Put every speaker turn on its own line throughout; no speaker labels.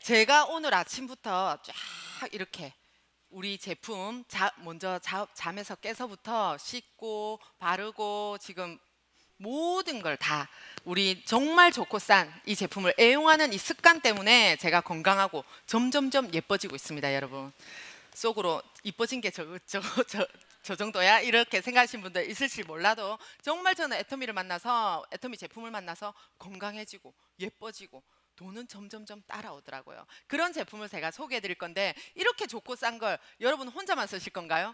제가 오늘 아침부터 쫙 이렇게 우리 제품 먼저 잠에서 깨서부터 씻고 바르고 지금 모든 걸 다 우리 정말 좋고 싼 이 제품을 애용하는 이 습관 때문에 제가 건강하고 점점점 예뻐지고 있습니다. 여러분, 속으로 이뻐진 게 저 정도야? 이렇게 생각하시는 분들 있을지 몰라도 정말 저는 애터미 제품을 만나서 건강해지고 예뻐지고 돈은 점점점 따라오더라고요. 그런 제품을 제가 소개해 드릴 건데, 이렇게 좋고 싼 걸 여러분 혼자만 쓰실 건가요?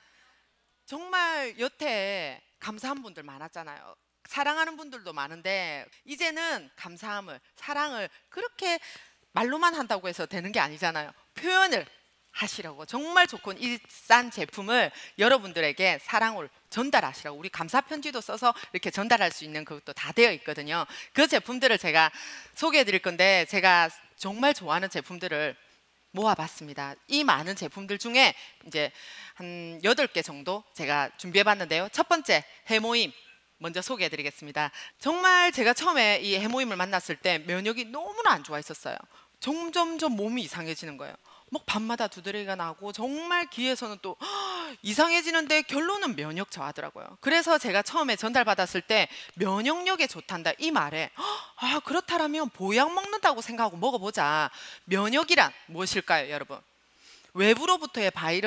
정말 여태 감사한 분들 많았잖아요. 사랑하는 분들도 많은데, 이제는 감사함을, 사랑을 그렇게 말로만 한다고 해서 되는 게 아니잖아요. 표현을 하시라고 정말 좋고 이 싼 제품을 여러분들에게 사랑을 전달하시라고, 우리 감사 편지도 써서 이렇게 전달할 수 있는 그것도 다 되어 있거든요. 그 제품들을 제가 소개해 드릴 건데, 제가 정말 좋아하는 제품들을 모아봤습니다. 이 많은 제품들 중에 이제 한 8개 정도 제가 준비해 봤는데요. 첫 번째, 해모임 먼저 소개해 드리겠습니다. 정말 제가 처음에 이 해모임을 만났을 때 면역이 너무나 안 좋아했었어요. 점점점 몸이 이상해지는 거예요. 막 밤마다 두드러기가 나고 정말 귀에서는 또 이상해지는데 결론은 면역 저하더라고요. 그래서 제가 처음에 전달받았을 때 면역력에 좋단다 이 말에 그렇다면 보약 먹는다고 생각하고 먹어보자. 면역이란 무엇일까요, 여러분? 외부로부터의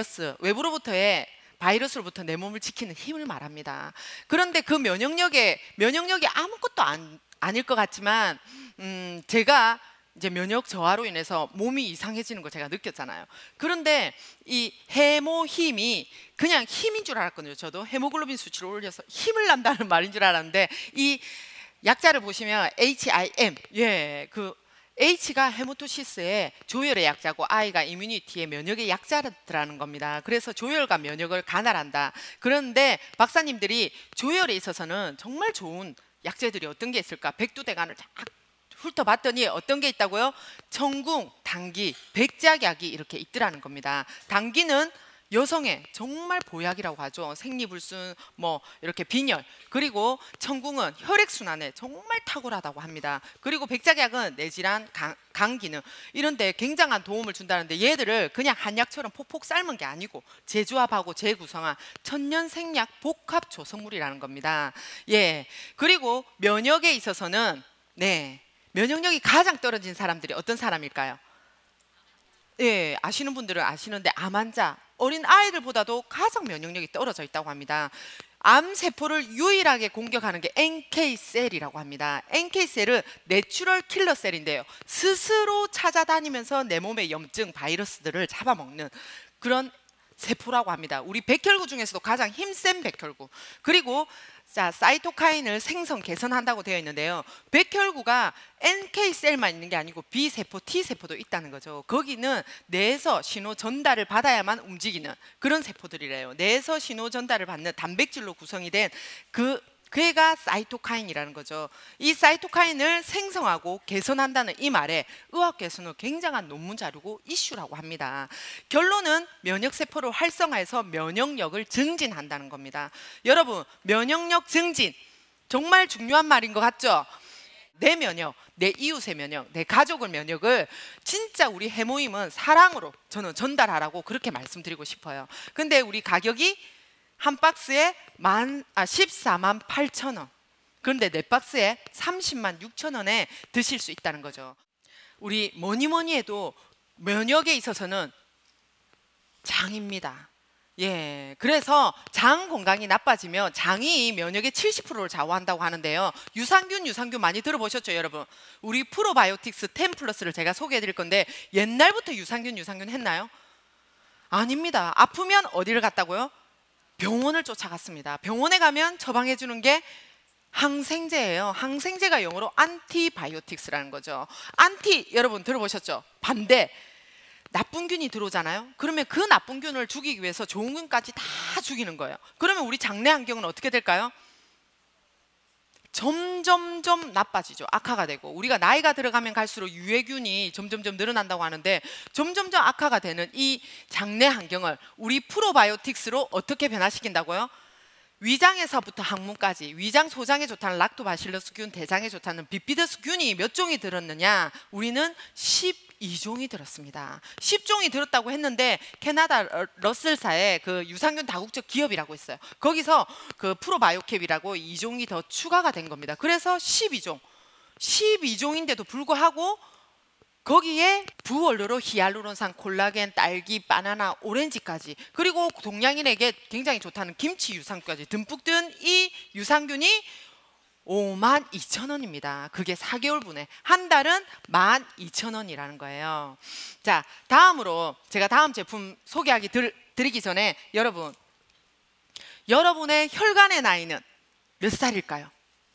바이러스로부터 내 몸을 지키는 힘을 말합니다. 그런데 그 면역력이 아무것도 아닐 것 같지만 제가 이제 면역 저하로 인해서 몸이 이상해지는 걸 제가 느꼈잖아요. 그런데 이 해모힘이 그냥 힘인 줄 알았거든요. 저도 해모글로빈 수치를 올려서 힘을 난다는 말인 줄 알았는데, 이 약자를 보시면 HIM, 그 H가 헤모토시스의 조혈의 약자고 I가 이뮤니티의 면역의 약자라는 겁니다. 그래서 조혈과 면역을 관할한다. 그런데 박사님들이 조혈에 있어서는 정말 좋은 약재들이 어떤 게 있을까? 백두대간을 쫙 훑어봤더니 어떤 게 있다고요? 청궁, 당귀, 백작약이 이렇게 있더라는 겁니다. 당귀는 여성의 정말 보약이라고 하죠. 생리불순, 뭐 이렇게 빈혈. 그리고 청궁은 혈액순환에 정말 탁월하다고 합니다. 그리고 백작약은 뇌질환, 간 기능 이런 데 굉장한 도움을 준다는데, 얘들을 그냥 한약처럼 폭폭 삶은 게 아니고 재조합하고 재구성한 천년 생약 복합 조성물이라는 겁니다. 그리고 면역에 있어서는 면역력이 가장 떨어진 사람들이 어떤 사람일까요? 아시는 분들은 아시는데, 암 환자, 어린 아이들보다도 가장 면역력이 떨어져 있다고 합니다. 암세포를 유일하게 공격하는 게 NK셀이라고 합니다. NK셀은 내추럴 킬러셀인데요, 스스로 찾아다니면서 내 몸의 염증, 바이러스들을 잡아먹는 그런 세포라고 합니다. 우리 백혈구 중에서도 가장 힘센 백혈구. 그리고 사이토카인을 개선한다고 되어 있는데요, 백혈구가 NK셀만 있는 게 아니고 B세포, T세포도 있다는 거죠. 거기는 뇌에서 신호 전달을 받아야만 움직이는 그런 세포들이래요. 뇌에서 신호 전달을 받는 단백질로 구성이 된 그애가 사이토카인이라는 거죠. 이 사이토카인을 생성하고 개선한다는 이 말에 의학계에서는 굉장한 논문 자료고 이슈라고 합니다. 결론은 면역세포를 활성화해서 면역력을 증진한다는 겁니다. 여러분, 면역력 증진 정말 중요한 말인 것 같죠? 내 면역, 내 이웃의 면역, 내 가족의 면역을 진짜 우리 해모임은 사랑으로 저는 전달하라고 그렇게 말씀드리고 싶어요. 근데 우리 가격이 한 박스에 14만 8천 원. 그런데 네 박스에 30만 6천 원에 드실 수 있다는 거죠. 우리 뭐니 해도 면역에 있어서는 장입니다. 그래서 장 건강이 나빠지면 장이 면역의 70%를 좌우한다고 하는데요, 유산균 많이 들어보셨죠, 여러분? 우리 프로바이오틱스 10플러스를 제가 소개해 드릴 건데, 옛날부터 유산균 했나요? 아닙니다. 아프면 어디를 갔다고요? 병원을 쫓아갔습니다. 병원에 가면 처방해 주는 게 항생제예요. 항생제가 영어로 안티바이오틱스라는 거죠. 여러분 들어보셨죠? 반대. 나쁜 균이 들어오잖아요. 그러면 그 나쁜 균을 죽이기 위해서 좋은 균까지 다 죽이는 거예요. 그러면 우리 장내 환경은 어떻게 될까요? 점점점 나빠지죠. 악화가 되고, 우리가 나이가 들어가면 갈수록 유해균이 점점점 늘어난다고 하는데, 점점점 악화가 되는 이 장내 환경을 우리 프로바이오틱스로 어떻게 변화시킨다고요? 위장에서부터 항문까지, 위장 소장에 좋다는 락토바실러스균, 대장에 좋다는 비피더스균이 몇 종이 들었느냐? 우리는 12종이 들었습니다. 10종이 들었다고 했는데 캐나다 러셀사의 그 유산균 다국적 기업이라고 있어요. 거기서 그 프로바이오캡이라고 2종이 더 추가가 된 겁니다. 그래서 12종. 12종인데도 불구하고 거기에 부원료로 히알루론산, 콜라겐, 딸기, 바나나, 오렌지까지, 그리고 동양인에게 굉장히 좋다는 김치 유산균까지 듬뿍 든 이 유산균이 52,000원입니다. 그게 4개월분에 한 달은 12,000원이라는 거예요. 자, 다음으로 제가 다음 제품 소개하기 드리기 전에 여러분의 혈관의 나이는 몇 살일까요?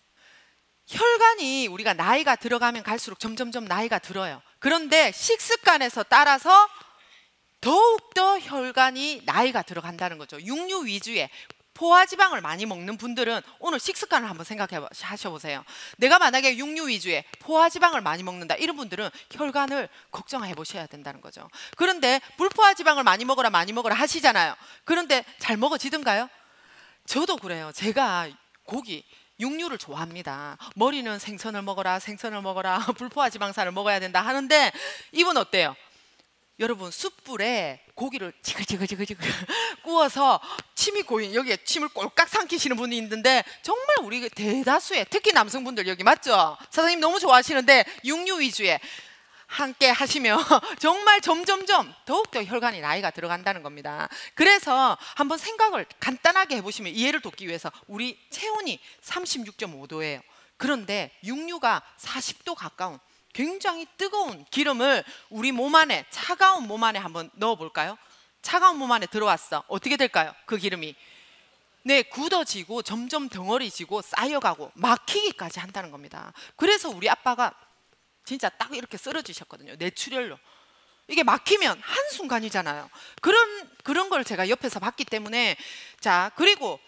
혈관이 우리가 나이가 들어가면 갈수록 점점점 나이가 들어요. 그런데 식습관에서 따라서 더욱더 혈관이 나이가 들어간다는 거죠. 육류 위주의 포화지방을 많이 먹는 분들은 오늘 식습관을 한번 생각해 보세요. 내가 만약에 육류 위주의 포화지방을 많이 먹는다, 이런 분들은 혈관을 걱정해 보셔야 된다는 거죠. 그런데 불포화지방을 많이 먹어라 하시잖아요. 그런데 잘 먹어지던가요? 저도 그래요. 제가 고기, 육류를 좋아합니다. 머리는 생선을 먹어라 불포화지방산을 먹어야 된다 하는데, 이분 어때요? 여러분, 숯불에 고기를 지글지글 구워서 침이 고인, 여기에 침을 꼴깍 삼키시는 분이 있는데, 정말 우리 대다수의, 특히 남성분들 여기 맞죠? 사장님 너무 좋아하시는데 육류 위주에 함께 하시면 정말 점점점 더욱더 혈관이 나이가 들어간다는 겁니다. 그래서 한번 생각을 간단하게 해보시면 이해를 돕기 위해서, 우리 체온이 36.5도예요. 그런데 육류가 40도 가까운 굉장히 뜨거운 기름을 우리 몸 안에, 차가운 몸 안에 한번 넣어볼까요? 차가운 몸 안에 들어왔어. 어떻게 될까요? 그 기름이 굳어지고 점점 덩어리지고 쌓여가고 막히기까지 한다는 겁니다. 그래서 우리 아빠가 진짜 딱 이렇게 쓰러지셨거든요. 뇌출혈로. 이게 막히면 한순간이잖아요. 그런 걸 제가 옆에서 봤기 때문에. 자, 그리고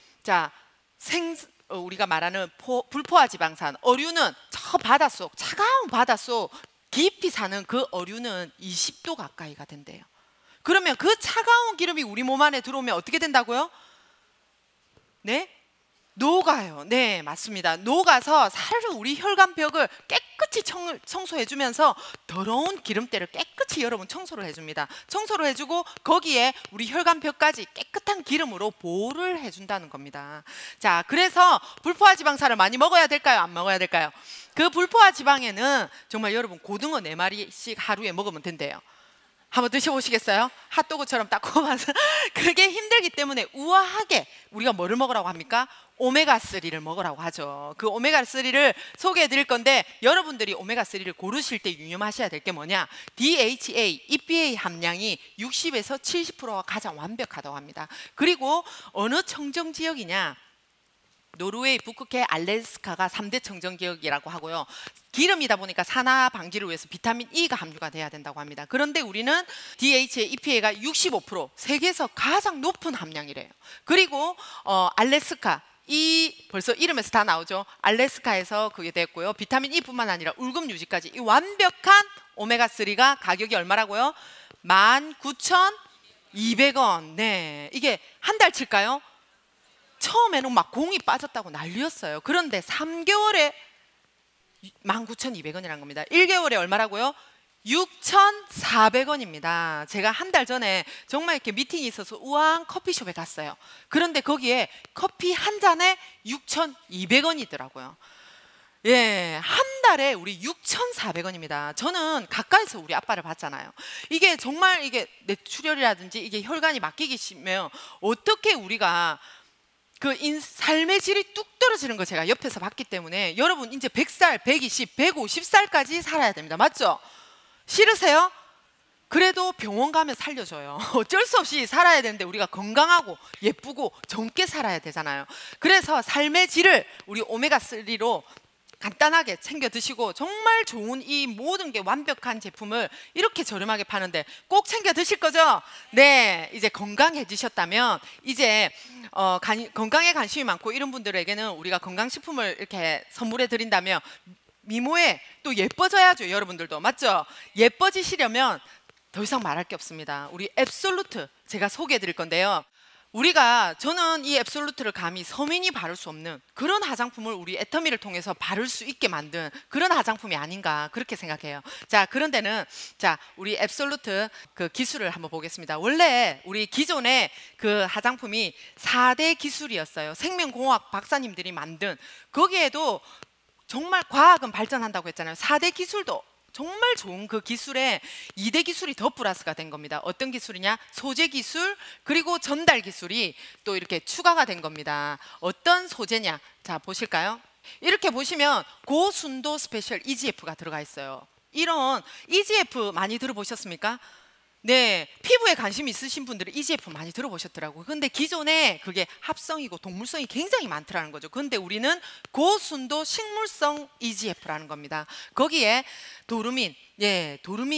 우리가 말하는 불포화지방산, 어류는 저 바닷속, 차가운 바닷속 깊이 사는 그 어류는 20도 가까이가 된대요. 그러면 그 차가운 기름이 우리 몸 안에 들어오면 어떻게 된다고요? 네? 녹아요. 네, 맞습니다. 녹아서 사르르 우리 혈관벽을 깨끗이 청소해주면서 더러운 기름때를 깨끗이 여러분 청소를 해줍니다. 청소를 해주고 거기에 우리 혈관벽까지 깨끗한 기름으로 보호를 해준다는 겁니다. 자, 그래서 불포화지방산을 많이 먹어야 될까요? 안 먹어야 될까요? 그 불포화지방에는 정말 여러분 고등어 4마리씩 하루에 먹으면 된대요. 한번 드셔보시겠어요? 핫도그처럼 딱 구워서. 그게 힘들기 때문에 우아하게 우리가 뭐를 먹으라고 합니까? 오메가3를 먹으라고 하죠. 그 오메가3를 소개해 드릴 건데, 여러분들이 오메가3를 고르실 때 유념하셔야 될 게 뭐냐? DHA, EPA 함량이 60에서 70%가 가장 완벽하다고 합니다. 그리고 어느 청정 지역이냐? 노르웨이, 북극해, 알래스카가 3대 청정 지역이라고 하고요. 기름이다 보니까 산화 방지를 위해서 비타민 E가 함유가 돼야 된다고 합니다. 그런데 우리는 DHA, EPA가 65%, 세계에서 가장 높은 함량이래요. 그리고 알래스카, 벌써 이름에서 다 나오죠. 알래스카에서 그게 됐고요. 비타민 E뿐만 아니라 울금 유지까지 이 완벽한 오메가3가 가격이 얼마라고요? 19,200원. 네, 이게 한 달 칠까요? 처음에는 막 공이 빠졌다고 난리였어요. 그런데 3개월에 19,200원이라는 겁니다. 1개월에 얼마라고요? 6,400원입니다. 제가 한 달 전에 정말 이렇게 미팅이 있어서 우아한 커피숍에 갔어요. 그런데 거기에 커피 한 잔에 6,200원이더라고요. 예, 한 달에 우리 6,400원입니다. 저는 가까이서 우리 아빠를 봤잖아요. 이게 정말 이게 뇌출혈이라든지 이게 혈관이 막히기 심해요. 어떻게 우리가 삶의 질이 뚝 떨어지는 거 제가 옆에서 봤기 때문에, 여러분 이제 100살, 120, 150살까지 살아야 됩니다. 맞죠? 싫으세요? 그래도 병원 가면 살려줘요. 어쩔 수 없이 살아야 되는데 우리가 건강하고 예쁘고 젊게 살아야 되잖아요. 그래서 삶의 질을 우리 오메가3로 간단하게 챙겨 드시고, 정말 좋은 이 모든 게 완벽한 제품을 이렇게 저렴하게 파는데 꼭 챙겨 드실 거죠? 네, 이제 건강해지셨다면, 이제 건강에 관심이 많고 이런 분들에게는 우리가 건강식품을 이렇게 선물해 드린다면 미모에 또 예뻐져야죠. 여러분들도 맞죠? 예뻐지시려면 더 이상 말할 게 없습니다. 우리 앱솔루트 제가 소개해 드릴 건데요. 저는 이 앱솔루트를 감히 서민이 바를 수 없는 그런 화장품을 우리 애터미를 통해서 바를 수 있게 만든 그런 화장품이 아닌가 그렇게 생각해요. 자, 그런데는 자, 우리 앱솔루트 그 기술을 한번 보겠습니다. 원래 우리 기존의 그 화장품이 4대 기술이었어요. 생명공학 박사님들이 만든. 거기에도 정말 과학은 발전한다고 했잖아요. 4대 기술도 정말 좋은 그 기술에 2대 기술이 더 플러스가 된 겁니다. 어떤 기술이냐? 소재 기술 그리고 전달 기술이 또 이렇게 추가가 된 겁니다. 어떤 소재냐? 자, 보실까요? 이렇게 보시면 고순도 스페셜 EGF가 들어가 있어요. 이런 EGF 많이 들어보셨습니까? 네, 피부에 관심 있으신 분들은 EGF 많이 들어보셨더라고요. 근데 기존에 그게 합성이고 동물성이 굉장히 많더라는 거죠. 근데 우리는 고순도 식물성 EGF라는 겁니다. 거기에 도루민, 예,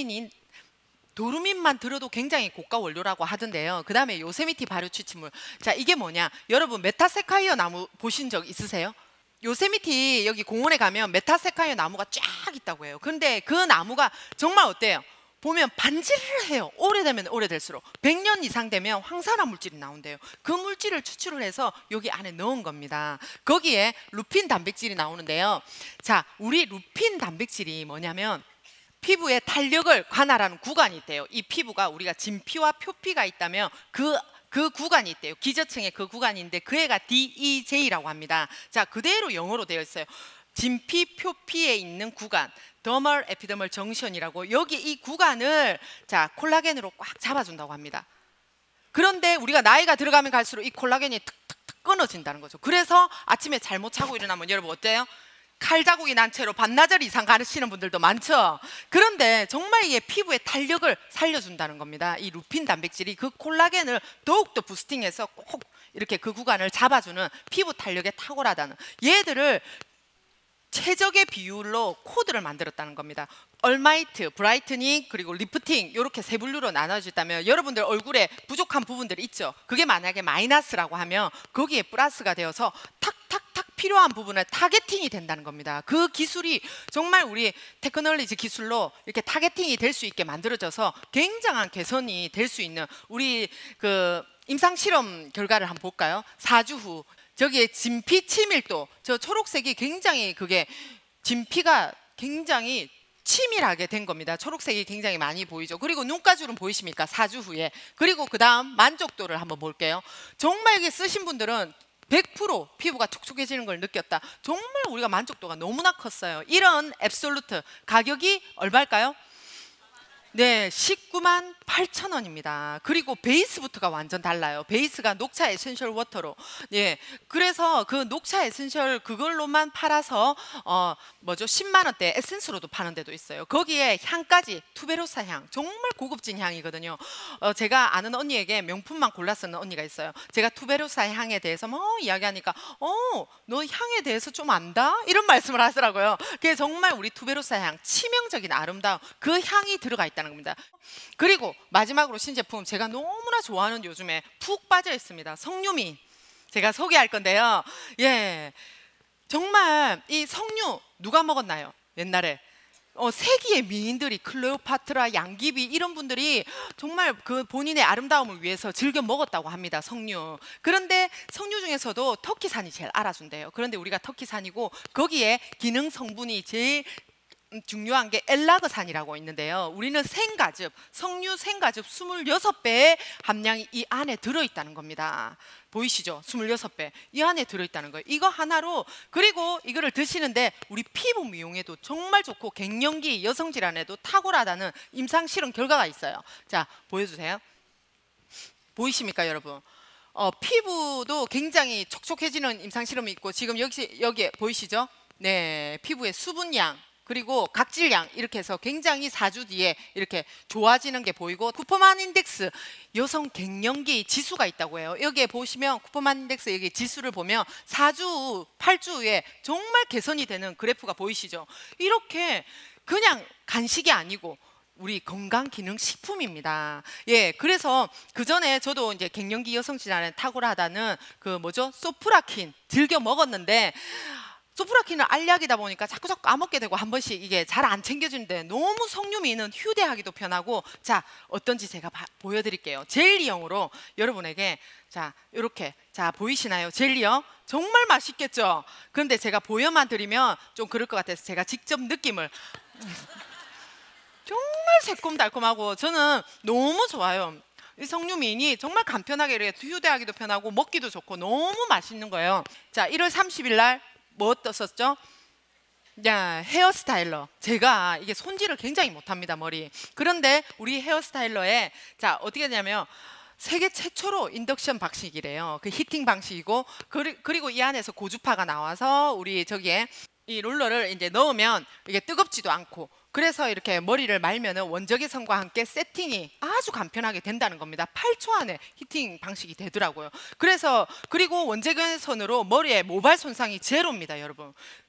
도루민만 들어도 굉장히 고가 원료라고 하던데요. 그 다음에 요세미티 발효 추출물. 자, 이게 뭐냐? 여러분 메타세카이어 나무 보신 적 있으세요? 요세미티 여기 공원에 가면 메타세카이어 나무가 쫙 있다고 해요. 근데 그 나무가 정말 어때요? 보면 반지를 해요. 오래되면 오래될수록 100년 이상 되면 황산화 물질이 나온대요. 그 물질을 추출을 해서 여기 안에 넣은 겁니다. 거기에 루핀 단백질이 나오는데요. 자, 우리 루핀 단백질이 뭐냐면 피부의 탄력을 관할하는 구간이 있대요. 이 피부가 우리가 진피와 표피가 있다면 그 구간이 있대요. 기저층의 그 구간인데 그 애가 DEJ라고 합니다. 자, 그대로 영어로 되어 있어요. 진피 표피에 있는 구간, 더멀 에피더멀 정션이라고, 여기 이 구간을 자 콜라겐으로 꽉 잡아준다고 합니다. 그런데 우리가 나이가 들어가면 갈수록 이 콜라겐이 툭툭툭 끊어진다는 거죠. 그래서 아침에 잘못 자고 일어나면 여러분 어때요? 칼자국이 난 채로 반나절 이상 가시는 분들도 많죠. 그런데 정말 이게 피부의 탄력을 살려준다는 겁니다. 이 루핀 단백질이 그 콜라겐을 더욱더 부스팅해서 꼭 이렇게 그 구간을 잡아주는 피부 탄력에 탁월하다는, 얘들을 최적의 비율로 코드를 만들었다는 겁니다. 얼마이트, 브라이트닝, 그리고 리프팅 이렇게 세 분류로 나눠졌다면 여러분들 얼굴에 부족한 부분들이 있죠. 그게 만약에 마이너스라고 하면 거기에 플러스가 되어서 탁탁탁 필요한 부분을 타겟팅이 된다는 겁니다. 그 기술이 정말 우리 테크놀로지 기술로 이렇게 타겟팅이 될 수 있게 만들어져서 굉장한 개선이 될 수 있는 우리 그 임상 실험 결과를 한번 볼까요? 4주 후 저기에 진피 치밀도, 저 초록색이 굉장히 그게 진피가 굉장히 치밀하게 된 겁니다. 초록색이 굉장히 많이 보이죠. 그리고 눈가주름 보이십니까? 4주 후에. 그리고 그 다음 만족도를 한번 볼게요. 정말 이게 쓰신 분들은 100% 피부가 촉촉해지는 걸 느꼈다. 정말 우리가 만족도가 너무나 컸어요. 이런 앱솔루트 가격이 얼마일까요? 네, 19만 8천 원입니다. 그리고 베이스부터가 완전 달라요. 베이스가 녹차 에센셜 워터로. 예, 그래서 그 녹차 에센셜 그걸로만 팔아서 10만 원대 에센스로도 파는 데도 있어요. 거기에 향까지 투베로사 향, 정말 고급진 향이거든요. 제가 아는 언니에게 명품만 골라 쓰는 언니가 있어요. 제가 투베로사 향에 대해서 뭐 이야기하니까 너 향에 대해서 좀 안다? 이런 말씀을 하더라고요. 그게 정말 우리 투베로사 향, 치명적인 아름다움, 그 향이 들어가 있다는 겁니다. 그리고 마지막으로 신제품, 제가 너무나 좋아하는, 요즘에 푹 빠져 있습니다. 석류미 제가 소개할 건데요. 예, 정말 이 석류 누가 먹었나요? 옛날에 세기의 미인들이, 클레오파트라, 양귀비 이런 분들이 정말 그 본인의 아름다움을 위해서 즐겨 먹었다고 합니다. 석류. 그런데 석류 중에서도 터키산이 제일 알아준대요. 그런데 우리가 터키산이고 거기에 기능 성분이 제일 중요한 게 엘라그산이라고 있는데요. 우리는 생가즙, 석류 생가즙 26배의 함량이 이 안에 들어있다는 겁니다. 보이시죠? 26배 이 안에 들어있다는 거예요. 이거 하나로, 그리고 이거를 드시는데 우리 피부 미용에도 정말 좋고 갱년기 여성 질환에도 탁월하다는 임상 실험 결과가 있어요. 자, 보여주세요. 보이십니까 여러분? 피부도 굉장히 촉촉해지는 임상 실험이 있고, 지금 여기에 보이시죠? 네, 피부의 수분량 그리고 각질량 이렇게 해서 굉장히 4주 뒤에 이렇게 좋아지는 게 보이고, 쿠퍼만 인덱스 여성 갱년기 지수가 있다고 해요. 여기에 보시면 쿠퍼만 인덱스 여기 지수를 보면 4주, 8주 후에 정말 개선이 되는 그래프가 보이시죠? 이렇게 그냥 간식이 아니고 우리 건강기능식품입니다. 예, 그래서 그 전에 저도 이제 갱년기 여성 질환에 탁월하다는 그 소프라킨 즐겨 먹었는데 소프라키는 알약이다 보니까 자꾸 까먹게 되고 한 번씩 이게 잘 안 챙겨주는데 너무 석류미는 휴대하기도 편하고, 자 어떤지 제가 보여드릴게요. 젤리형으로 여러분에게, 자 이렇게, 자 보이시나요? 젤리형 정말 맛있겠죠? 그런데 제가 보여만 드리면 좀 그럴 것 같아서 제가 직접 느낌을 정말 새콤달콤하고 저는 너무 좋아요. 이 석류미인이 정말 간편하게 이렇게 휴대하기도 편하고 먹기도 좋고 너무 맛있는 거예요. 자 1월 30일 날 뭐 떴었죠? 야, 헤어스타일러. 제가 이게 손질을 굉장히 못합니다, 머리. 그런데 우리 헤어스타일러에, 자 어떻게 되냐면 세계 최초로 인덕션 방식이래요. 그 히팅 방식이고, 그리고 이 안에서 고주파가 나와서 우리 저기에 이 롤러를 이제 넣으면 이게 뜨겁지도 않고, 그래서 이렇게 머리를 말면은 원적외선과 함께 세팅이 아주 간편하게 된다는 겁니다. 8초 안에 히팅 방식이 되더라고요. 그래서 그리고 원적외선으로 머리에 모발 손상이 제로입니다, 여러분.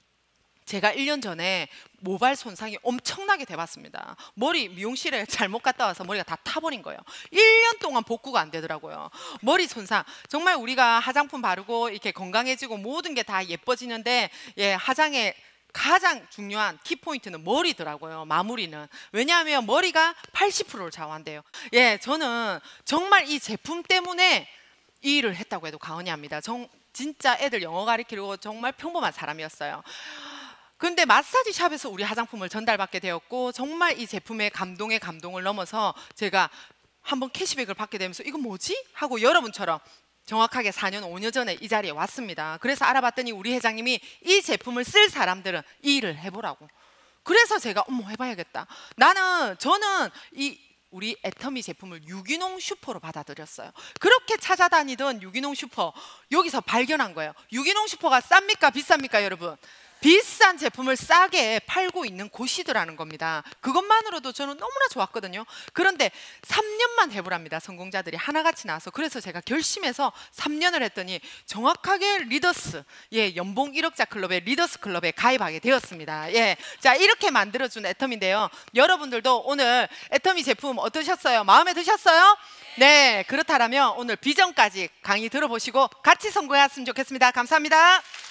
제가 1년 전에 모발 손상이 엄청나게 돼봤습니다. 머리 미용실에 잘못 갔다 와서 머리가 다 타버린 거예요. 1년 동안 복구가 안 되더라고요. 머리 손상, 정말 우리가 화장품 바르고 이렇게 건강해지고 모든 게 다 예뻐지는데, 예, 화장의 가장 중요한 키포인트는 머리더라고요. 마무리는. 왜냐하면 머리가 80%를 좌우한대요. 예, 저는 정말 이 제품 때문에 이 일을 했다고 해도 과언이 아닙니다. 진짜 애들 영어 가르치려고 정말 평범한 사람이었어요. 근데 마사지 샵에서 우리 화장품을 전달받게 되었고, 정말 이 제품의 감동에 감동을 넘어서 제가 한번 캐시백을 받게 되면서 이거 뭐지? 하고 여러분처럼 정확하게 4년 5년 전에 이 자리에 왔습니다. 그래서 알아봤더니 우리 회장님이 이 제품을 쓸 사람들은 이 일을 해보라고. 그래서 제가 어머 해봐야겠다. 저는 이 우리 애터미 제품을 유기농 슈퍼로 받아들였어요. 그렇게 찾아다니던 유기농 슈퍼, 여기서 발견한 거예요. 유기농 슈퍼가 쌉니까 비쌉니까 여러분? 비싼 제품을 싸게 팔고 있는 곳이더라는 겁니다. 그것만으로도 저는 너무나 좋았거든요. 그런데 3년만 해보랍니다, 성공자들이 하나같이 나와서. 그래서 제가 결심해서 3년을 했더니 정확하게 리더스, 예, 연봉 1억자 클럽의 리더스 클럽에 가입하게 되었습니다. 예, 자 이렇게 만들어준 애터미인데요. 여러분들도 오늘 애터미 제품 어떠셨어요? 마음에 드셨어요? 네, 그렇다면 오늘 비전까지 강의 들어보시고 같이 성공했으면 좋겠습니다. 감사합니다.